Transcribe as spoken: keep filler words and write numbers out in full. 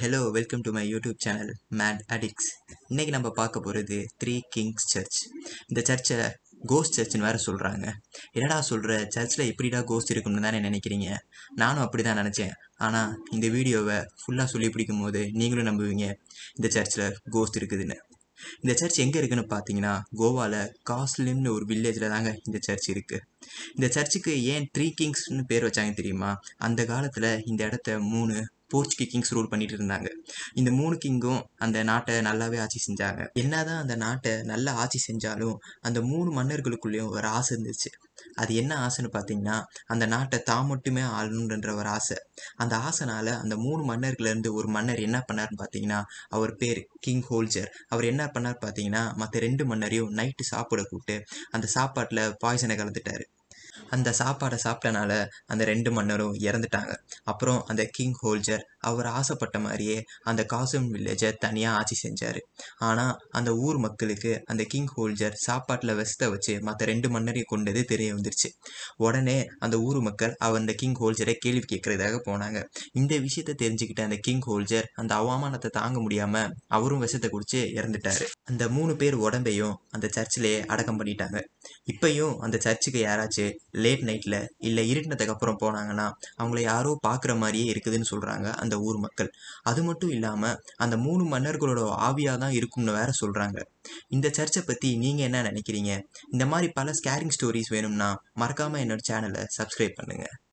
Hello welcome to my YouTube channel mad addicts. இன்றைக்கி நம்ம பார்க்க போகிறது த்ரீ கிங்ஸ் சர்ச். இந்த சர்ச்சை கோஸ்ட் சர்ச்னு வேறு சொல்கிறாங்க. என்னடா சொல்கிற, சர்ச்சில் எப்படிடா கோஸ்ட் இருக்குன்னு தானே நினைக்கிறீங்க? நானும் அப்படி தான் நினச்சேன். ஆனால் இந்த வீடியோவை ஃபுல்லாக சொல்லி பிடிக்கும் போது நீங்களும் நம்புவீங்க இந்த சர்ச்சில் கோஸ்ட் இருக்குதுன்னு. இந்த சர்ச் எங்கே இருக்குதுன்னு பார்த்தீங்கன்னா, கோவாவில் காஸ்லிம்னு ஒரு வில்லேஜில் தாங்க இந்த சர்ச் இருக்குது. இந்த சர்ச்சுக்கு ஏன் த்ரீ கிங்ஸ்னு பேர் வச்சாங்க தெரியுமா? அந்த காலத்தில் இந்த இடத்த மூணு போர்ச்சுகீஸ் கிங்ஸ் ரூல் பண்ணிட்டு இருந்தாங்க. இந்த மூணு கிங்கும் அந்த நாட்டை நல்லாவே ஆட்சி செஞ்சாங்க. என்னதான் அந்த நாட்டை நல்லா ஆட்சி செஞ்சாலும் அந்த மூணு மன்னர்களுக்குள்ளேயும் ஒரு ஆசை இருந்துச்சு. அது என்ன ஆசைன்னு பார்த்தீங்கன்னா, அந்த நாட்டை தான் மட்டுமே ஆளணுன்ற ஒரு ஆசை. அந்த ஆசைனால அந்த மூணு மன்னர்கள்லேருந்து ஒரு மன்னர் என்ன பண்ணார்னு பார்த்தீங்கன்னா, அவர் பேர் கிங் ஹோல்ஜர். அவர் என்ன பண்ணார் பார்த்தீங்கன்னா, மற்ற ரெண்டு மன்னரையும் நைட்டு சாப்பிட கூப்பிட்டு அந்த சாப்பாட்டில் பாய்சனை கலந்துட்டார். அந்த சாப்பாடை சாப்பிட்டனால அந்த ரெண்டு மன்னரும் இறந்துட்டாங்க. அப்புறம் அந்த கிங் ஹோல்ஜர் அவர் ஆசைப்பட்ட மாதிரியே அந்த காசம் வில்லேஜை தனியாக ஆட்சி செஞ்சார். ஆனால் அந்த ஊர் மக்களுக்கு அந்த கிங் ஹோல்ஜர் சாப்பாட்டில் விஷத்தை வச்சு மற்ற ரெண்டு மன்னரையும் கொண்டது தெரிய வந்துருச்சு. உடனே அந்த ஊர் மக்கள் அவர் அந்த கிங் ஹோல்ஜரை கேள்வி கேட்கறதாக போனாங்க. இந்த விஷயத்தை தெரிஞ்சுக்கிட்ட அந்த கிங் ஹோல்ஜர் அந்த அவமானத்தை தாங்க முடியாமல் அவரும் விஷத்தை குடிச்சு இறந்துட்டார். அந்த மூணு பேர் உடம்பையும் அந்த சர்ச்சிலேயே அடக்கம் பண்ணிட்டாங்க. இப்பயும் அந்த சர்ச்சுக்கு யாராச்சும் லேட் நைட்டில் இல்லை இருட்டினதுக்கு அப்புறம் போனாங்கன்னா அவங்கள யாரோ பார்க்குற மாதிரியே இருக்குதுன்னு சொல்கிறாங்க அந்த ஊர் மக்கள். அது மட்டும் இல்லாமல் அந்த மூணு மன்னர்களோட ஆவியாக தான் இருக்கும்னு வேற சொல்கிறாங்க. இந்த சர்ச்சை பற்றி நீங்கள் என்ன நினைக்கிறீங்க? இந்த மாதிரி பல ஸ்கேரிங் ஸ்டோரிஸ் வேணும்னா மறக்காமல் என்னோட சேனலை சப்ஸ்கிரைப் பண்ணுங்கள்.